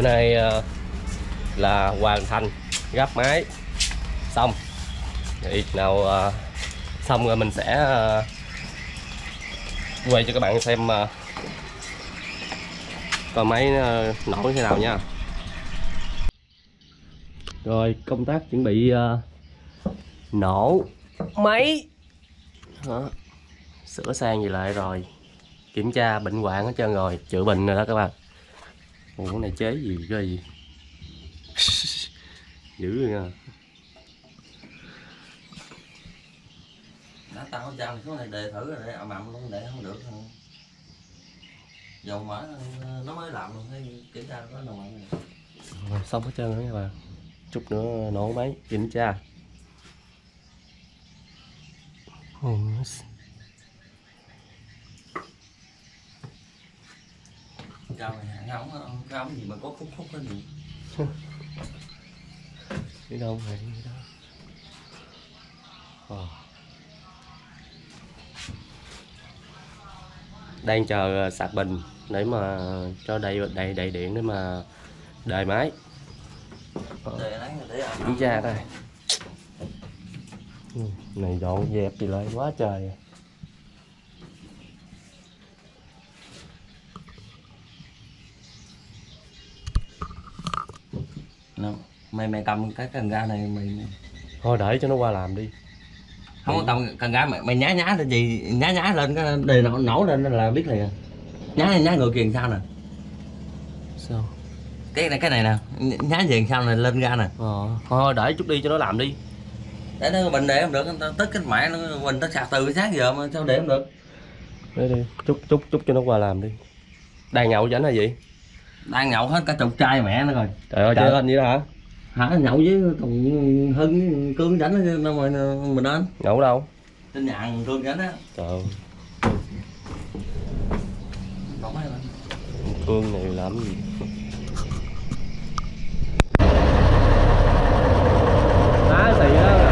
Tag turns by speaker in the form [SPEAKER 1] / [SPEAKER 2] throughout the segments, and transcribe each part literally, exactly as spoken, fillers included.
[SPEAKER 1] nay uh, là hoàn thành gắp máy xong. Thì nào uh, xong rồi mình sẽ uh, quay cho các bạn xem uh, coi máy uh, nổ thế nào nha. Rồi công tác chuẩn bị uh, nổ máy. Đó. Sửa sang gì lại rồi, kiểm tra bệnh hoạn hết trơn rồi, chữa bệnh rồi đó các bạn. Ủa cái này chế gì cái gì dữ rồi nha.
[SPEAKER 2] Nó tao cho xuống này đề thử rồi để ầm ầm luôn để không được không. Dầu mỡ nó mới làm luôn thấy kiểm tra có nồng mặn này.
[SPEAKER 1] Rồi, xong hết trơn rồi các bạn. Chút nữa nổ máy kiểm tra.
[SPEAKER 2] Trời ơi, không cái ống gì mà có khúc khúc cái gì.
[SPEAKER 1] Đi đâu vậy đó. Oh. Đang chờ sạc bình để mà cho đầy đầy đầy điện để mà đề máy. Kiểm tra đây. Này dọn dẹp thì lại quá trời.
[SPEAKER 2] Nó, mày mày cầm cái cần ga này mày
[SPEAKER 1] thôi để cho nó qua làm đi.
[SPEAKER 2] Không có cầm cần ga mày mày nhá nhá lên gì nhá nhá lên cái đề nổ nổ lên là biết liền. Nhá nhá ngược kìa sao nè.
[SPEAKER 1] Sao?
[SPEAKER 2] Cái này cái này nè, nhá về sao này lên ga nè.
[SPEAKER 1] Ờ, thôi để chút đi cho nó làm đi.
[SPEAKER 2] Để nó bình để không được, tất cái mẹ nó mình nó sạc từ sáng giờ mà sao để không được.
[SPEAKER 1] Để đi, chút chút chút cho nó qua làm đi. Đang nhậu chảnh hay gì?
[SPEAKER 2] Đang nhậu hết cả chục chai mẹ nó rồi.
[SPEAKER 1] Trời ơi, chơi anh vậy đó hả?
[SPEAKER 2] Hả, nhậu với thằng Hưng Cương chảnh đâu mà mình anh.
[SPEAKER 1] Nhậu đâu?
[SPEAKER 2] Trên nhà thằng Cương chảnh á.
[SPEAKER 1] Trời ơi.
[SPEAKER 2] Còn mấy
[SPEAKER 1] Cương này làm gì? Đá xì á.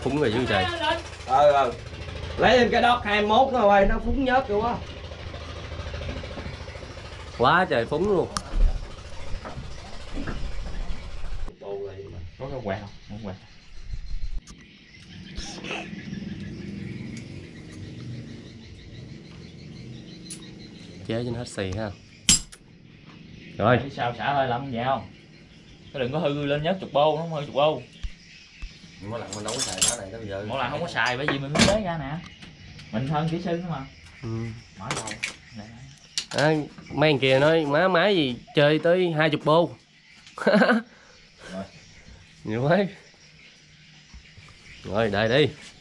[SPEAKER 1] phúng rồi chứ trời.
[SPEAKER 2] Ờ ờ. Lấy thêm cái đót hai mươi mốt rồi nó phúng nhớt luôn á.
[SPEAKER 1] Quá trời phúng luôn.
[SPEAKER 3] Có cái quẹt không? Không quẹt.
[SPEAKER 1] Chế cho nó hết xì ha. Rồi.
[SPEAKER 3] Rồi sao xả hơi làm vậy không? Cái đừng có hư lên nhớt chục bô, nó không hư chục bô.
[SPEAKER 2] Mỗi lần mình đâu có xài cái này tới bây giờ.
[SPEAKER 3] Mỗi lần không có xài bởi vì mình mới lấy ra nè. Mình hơn kỹ sư nữa mà.
[SPEAKER 1] Ừ.
[SPEAKER 3] Mở đầu.
[SPEAKER 1] À, mấy anh kia nói má máy gì chơi tới hai chục bô.
[SPEAKER 3] Rồi.
[SPEAKER 1] Nhiều quá. Rồi đợi đi.